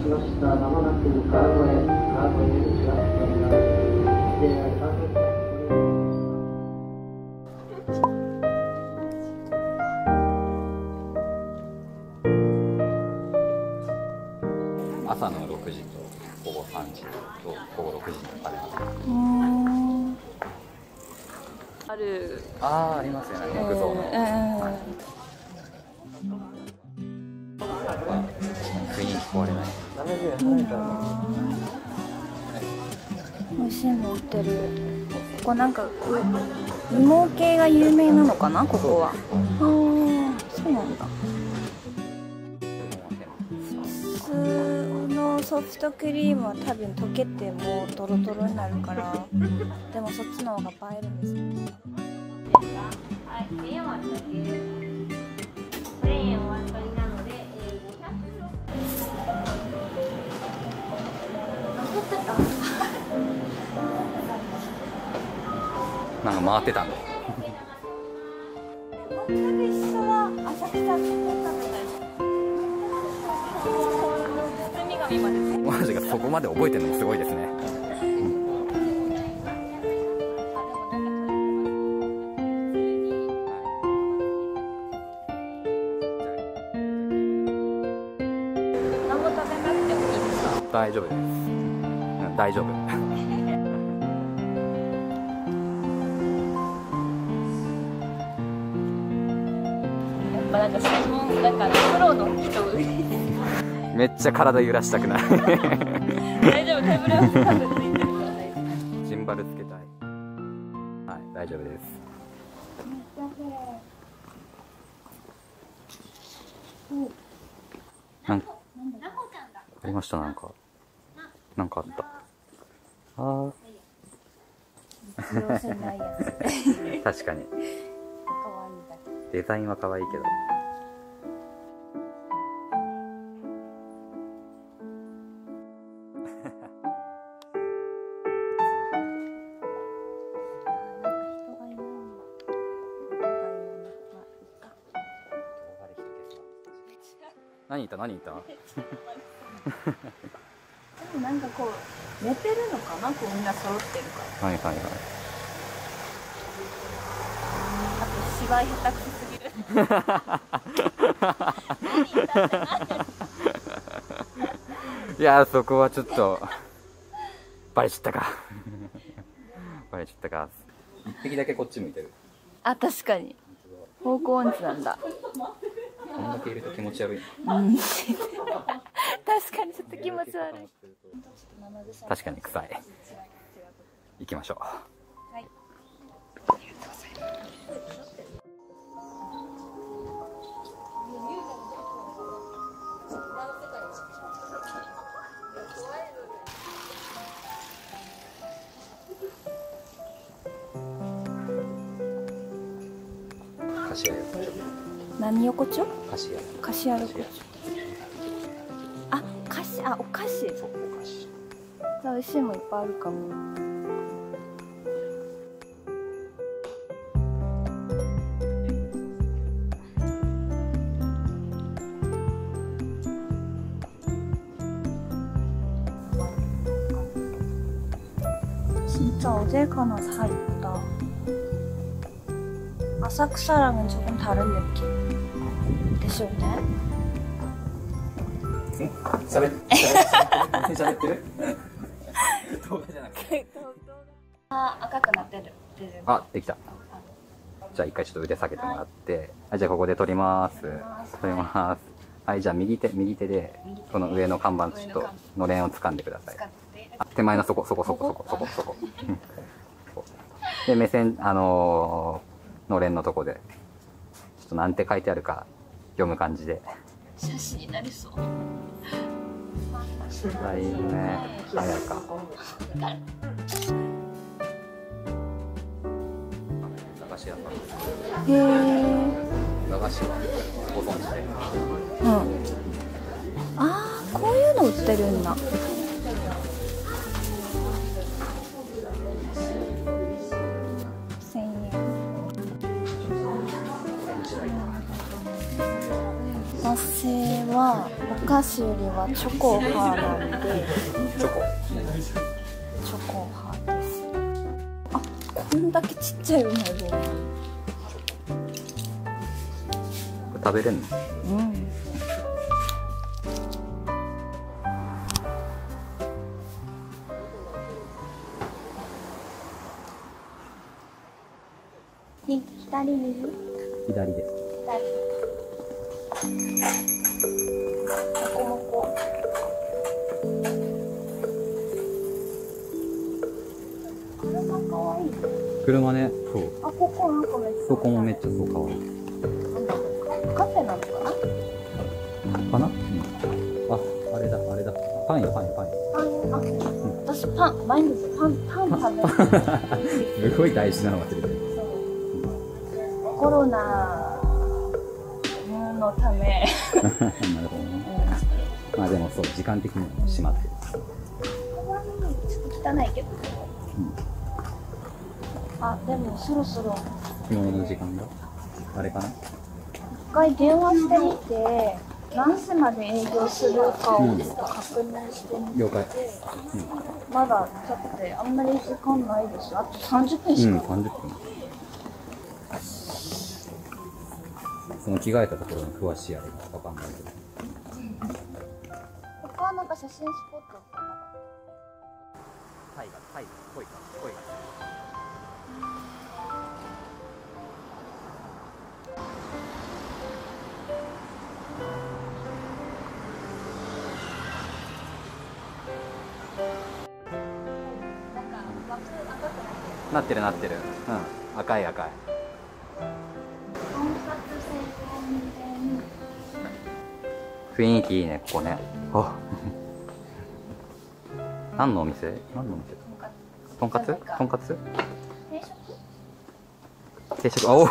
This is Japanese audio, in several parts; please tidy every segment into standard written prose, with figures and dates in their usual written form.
しました。まもなく川越出口が始まります。JR 川越朝の6時と午後3時と午後6時にあります。ありますよね、木造の。雰囲気壊れない。 美味しいの売ってる。ここなんか芋系が有名なのかな、ここは。そうなんだ。普通のソフトクリームは多分溶けてもうドロドロになるから、でもそっちの方が映えるんですよね。はい、プレーンお預かりです。プレーンお預かりなので、 なんか回ってたんで。 全く一緒は浅草の包み紙まで。 マジか、そこまで覚えてるのもすごいですね。 何も食べなくてもいいですか？ 大丈夫です。大丈夫。 なんか専門だからプロの人めっちゃ体揺らしたくない。 大丈夫、手ぶれはつかずついてるから大丈夫。 シンバルつけたい。はい、大丈夫です。なんかありました。なんかあった。確かにデザインは可愛いけど。何言った何言った？ でもなんかこう寝てるのかな、こうみんな揃ってるから。 はいはいはい。 あと芝居下手くそすぎる。何言ったって何？ いやそこはちょっとバレちゃったか。バレちゃったか。一匹だけこっち向いてる。 あ、確かに方向音痴なんだ。 こんだけいると気持ち悪い。 確かにちょっと気持ち悪い。 確かに臭い。行きましょう。 はい。 カシア横丁。 何横丁？ カシア。 カシア横丁。あ、お菓子。 そう、お菓子。 じゃあ美味しいもんいっぱいあるかも。진짜 어딜 가나 다 있다. 아삭사랑은 조금 다른 느낌. でしょうね。 喋ってる？動画じゃなくて。 赤くなってる。 あ、できた。じゃあ一回ちょっと腕下げてもらって、はい、じゃあここで撮ります。撮ります。はい、じゃあ右手でこの上の看板ちょっとのれんを掴んでください。あ、手前のそこ。で目線のれんのとこでちょっとなんて書いてあるか読む感じで。 写真になりそう。 はいね、さやか。駄菓子屋さんです。 へえ。 駄菓子はご存知で。 うん。ああ、こういうの売ってるんだ。1000円。和製ははお菓子よりはチョコ派なんでチョコ。 チョコ派です。あ、こんだけちっちゃいうまい棒。 これ食べれんの？ うん。左右？ 左です。 もこもこ。車かわいい。 車ね、そう。 あ、ここなんかめっちゃ。 そこもめっちゃそうかわいい。 カフェなのかな？ かな？うん。あ、あれだ、あれだ。パンよ、パンよ、パンよ。 パン、私パン、毎日パン食べる。 すごい大事なの忘れてる。 コロナのため。 なるほどね。まあでもそう、時間的にも閉まってる。 ちょっと汚いけど。あ、でもそろそろ。 着物の時間があれかな？ 一回電話してみて、何時まで営業するかをちょっと確認してみて。 了解。 まだだってあんまり時間ないでしょ。あと30分しか。 うん、30分。その着替えたところの詳しいあれがわかんないけど。 他はなんか写真スポットってなかった？ タイが、恋か。なってる。うん、赤い。雰囲気いいね、ここね。あ何のお店？とんかつ？定食。おお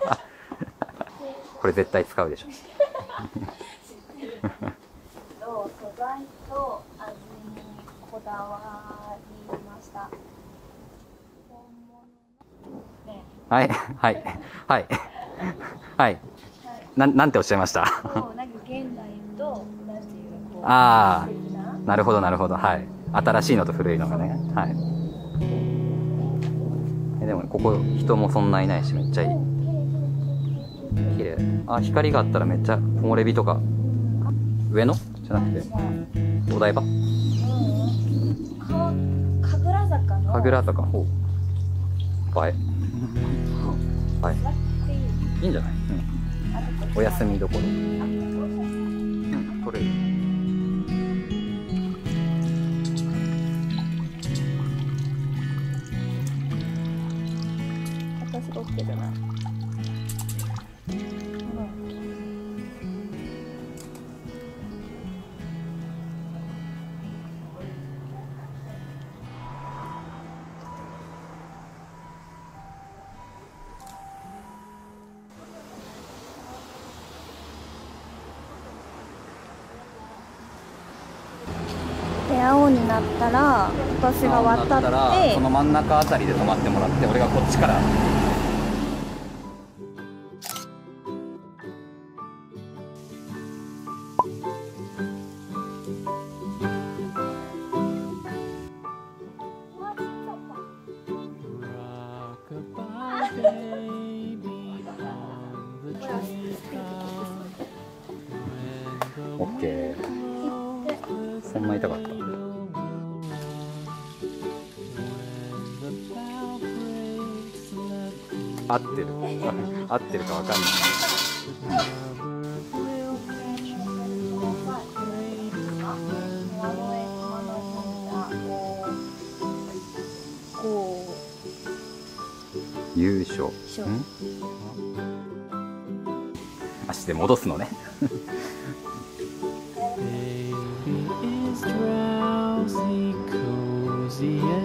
これ絶対使うでしょ。 素材と味にこだわりました。はい。なんておっしゃいました？ なんか現代となんていうこう。 ああ、なるほど。はい。新しいのと古いのがね。はい。でもここ人もそんないないしめっちゃいい。綺麗。あ、光があったらめっちゃ木漏れ日とか。上野？じゃなくてお台場？神楽坂。ほう。映え。いいんじゃない？うん。お休みどころ。うん、取れる。 私撮ってるな。で、青になったら私が渡ってその真ん中あたりで止まってもらって、俺がこっちからオッケー。そんな痛かった？合ってる合ってるかわかんない。優勝。足で戻すのね。 Drowsy, cozy